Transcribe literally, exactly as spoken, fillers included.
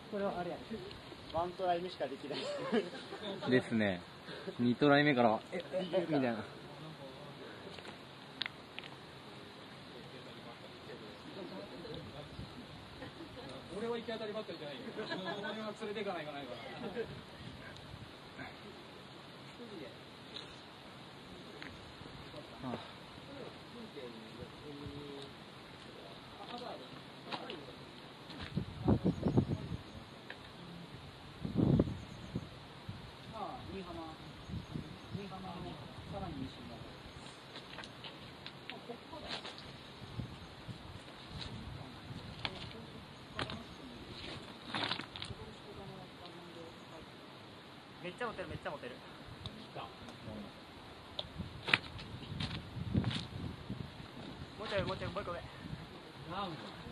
これはあれや、ワントライ目しかできないですね。にトライ目からはえええみたいな。 俺は行き当たりばったりじゃないよ。俺は連れていかないかないから。 ああ新居浜、新居浜のさらに西になる。めっちゃ持てる、めっちゃ持てる。もうちょい、もうちょい、もう一個上。